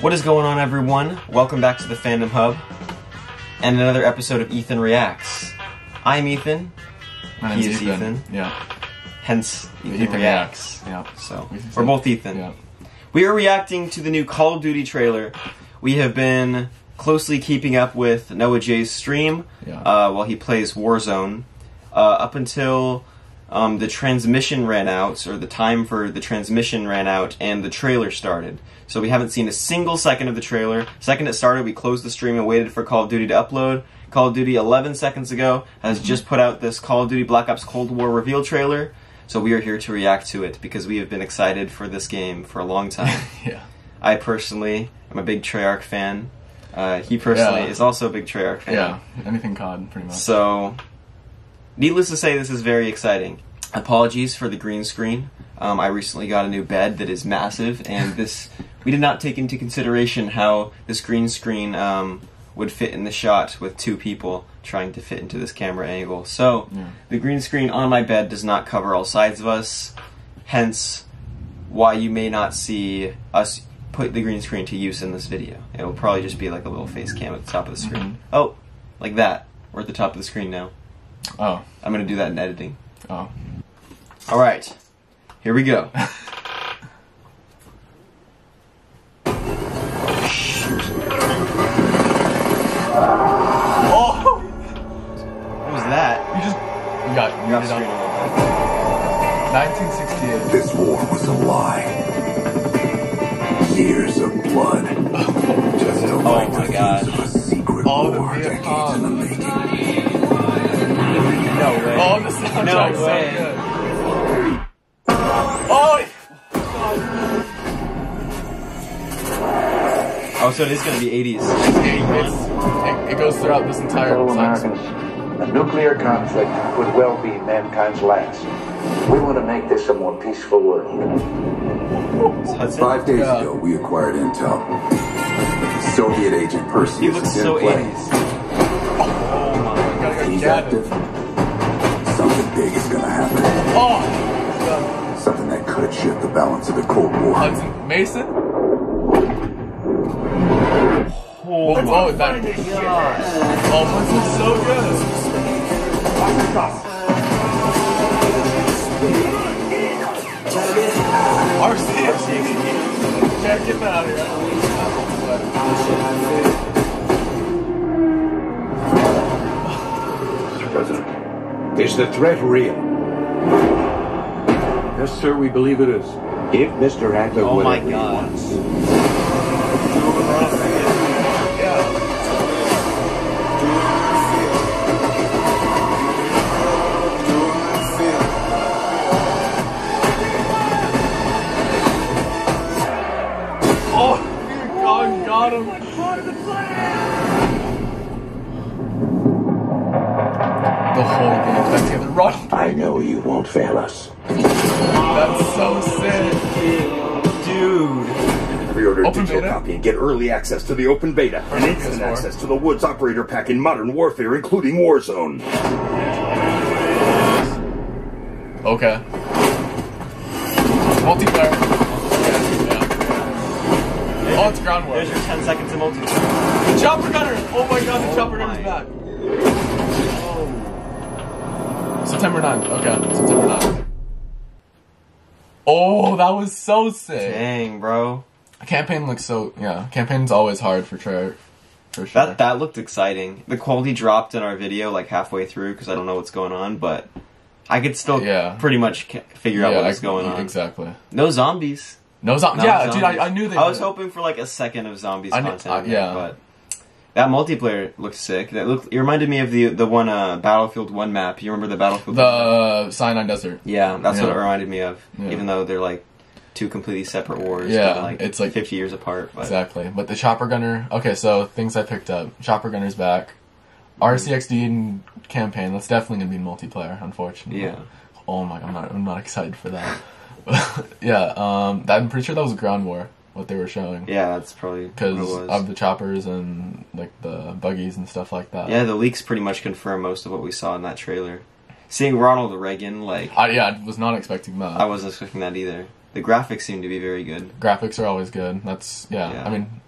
What is going on, everyone? Welcome back to the Fandom Hub and another episode of Ethan Reacts. I'm Ethan. My name's Ethan. Yeah. Hence, Ethan Reacts. Yeah. So, we're both Ethan. Yeah. We are reacting to the new Call of Duty trailer. We have been closely keeping up with Noah J's stream while he plays Warzone up until the transmission ran out, or the time for the transmission ran out, and the trailer started. So we haven't seen a single second of the trailer. The second it started, we closed the stream and waited for Call of Duty to upload. Call of Duty 11 seconds ago has just put out this Call of Duty Black Ops Cold War reveal trailer. So we are here to react to it because we have been excited for this game for a long time. Yeah. I personally am a big Treyarch fan. He personally is also a big Treyarch fan. Yeah, anything COD, pretty much. So, needless to say, this is very exciting. Apologies for the green screen. I recently got a new bed that is massive, and we did not take into consideration how this green screen would fit in the shot with two people trying to fit into this camera angle. So, the green screen on my bed does not cover all sides of us, hence why you may not see us put the green screen to use in this video. It will probably just be like a little face cam at the top of the screen. Oh, like that. We're at the top of the screen now. Oh. I'm going to do that in editing. Oh. Alright. Here we go. Oh! What was that? You got it on 1968. This war was a lie. Years of blood. Just a Oh my god. a secret Oh, the war decades Vietnam. in the making. No way. Oh, the soundtrack's No way. so good. Oh! Oh, so it is going to be 80s. It goes throughout this entire Fellow song. Americans, a nuclear conflict could well be mankind's last. We want to make this a more peaceful world. 5 days ago, we acquired intel. Soviet agent Perseus He looks is in so play. 80s. He's active. Something big is gonna happen. Oh! Something that could shift the balance of the Cold War. Hudson Mason? Oh my that. god. Oh, this is so good. RC. Can't get that out of here. Mr. President, is the threat real? Yes, sir, we believe it is. Give Mr. Adler Oh my whatever he god. wants. Oh, God got him. The whole game back together. Run. I know you won't fail us. That's so sick. Dude. Pre-order Open digital beta? copy and get early access to the open beta and instant PS4. access to the Woods Operator Pack in Modern Warfare, including Warzone. Okay. Multiplayer. Yeah. Oh, it's ground war. There's your 10 seconds of multiplayer. The chopper gunner! Oh my god, the chopper gunner's back. September 9th. Okay, September 9th. Oh, that was so sick. Dang, bro. Campaign looks so, campaign's always hard for Treyarch, for sure. That looked exciting. The quality dropped in our video like halfway through because I don't know what's going on, but I could still pretty much figure out what was going on. Exactly. No zombies. No zombies. No Yeah, zombies. dude, I knew they I was did. hoping for like a second of zombies I knew- content, in yeah. there, but that multiplayer looked sick. It reminded me of the one Battlefield 1 map. You remember the Battlefield 1 map? The Sinai Desert. Yeah, that's what Yeah. it reminded me of. Yeah. Even though they're like two completely separate wars. Yeah, but, like, it's like 50 years apart. But. Exactly. But the chopper gunner. Okay, so things I picked up. Chopper gunner's back. RCXD in campaign. That's definitely gonna be multiplayer. Unfortunately. Yeah. Oh my! I'm not excited for that. Yeah. I'm pretty sure that was ground war. what they were showing. Yeah, that's probably because what it was. of the choppers and like the buggies and stuff like that. Yeah, the leaks pretty much confirm most of what we saw in that trailer. Seeing Ronald Reagan, like... I was not expecting that. I wasn't expecting that either. The graphics seem to be very good. Graphics are always good. That's, yeah. I mean,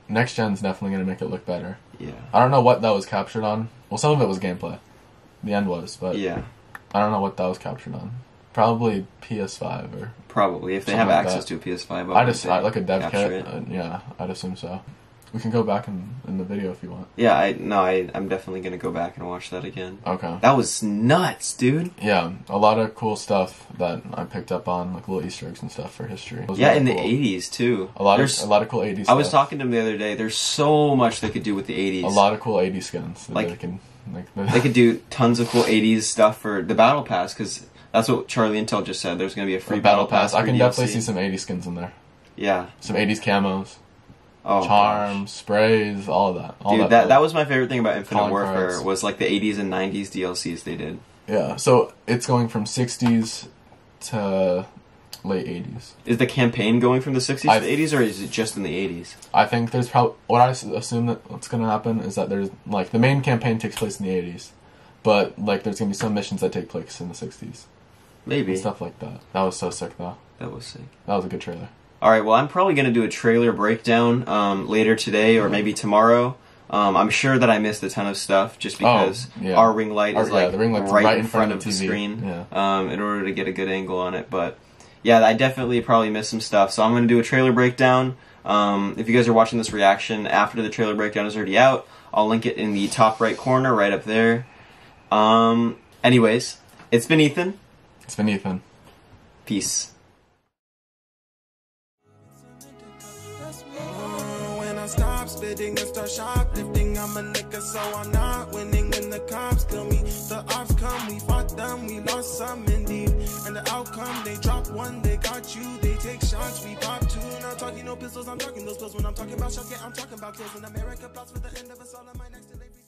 next gen's definitely going to make it look better. Yeah. I don't know what that was captured on. Well, some of it was gameplay. The end was, but yeah. I don't know what that was captured on. Probably PS5 or probably if they have like access that. to a PS5. I like a dev kit. Yeah, I'd assume so. We can go back in the video if you want. Yeah, I'm definitely gonna go back and watch that again. Okay. That was nuts, dude. Yeah, a lot of cool stuff that I picked up on, like little Easter eggs and stuff for history. Yeah, really in cool. the 80s too. A lot of cool 80s. I was talking to him the other day. There's so much they could do with the 80s. A lot of cool 80s skins. Like they can, they could do tons of cool 80s stuff for the Battle Pass, because that's what Charlie Intel just said. There's going to be a free Battle Pass. I can DLC. definitely see some 80s skins in there. Yeah. Some 80s camos. Oh, charms, sprays, all of that. Dude, that was my favorite thing about Infinite Warfare, was like the 80s and 90s DLCs they did. Yeah, so it's going from 60s to late 80s. Is the campaign going from the 60s to the 80s, or is it just in the 80s? I think there's probably... What I assume that what's going to happen is that there's... Like, the main campaign takes place in the 80s, but, like, there's going to be some missions that take place in the 60s. Maybe. And stuff like that. That was so sick, though. That was sick. That was a good trailer. Alright, well, I'm probably going to do a trailer breakdown later today or maybe tomorrow. I'm sure that I missed a ton of stuff just because our ring light is like the ring light's right in front of the screen in order to get a good angle on it. But yeah, I definitely probably missed some stuff. So I'm going to do a trailer breakdown. If you guys are watching this reaction after the trailer breakdown is already out, I'll link it in the top right corner right up there. Anyways, it's been Ethan. It's been Ethan. Peace. Stop spitting and start shoplifting. I'm a nigga, so I'm not winning when the cops kill me. The ops come, we fought them, we lost some indeed. And the outcome, they drop one, they got you, they take shots, we pop two. Not talking no pistols, I'm talking those pills. When I'm talking about shots, yeah, I'm talking about kills. When America plots for the end of us all, on my next to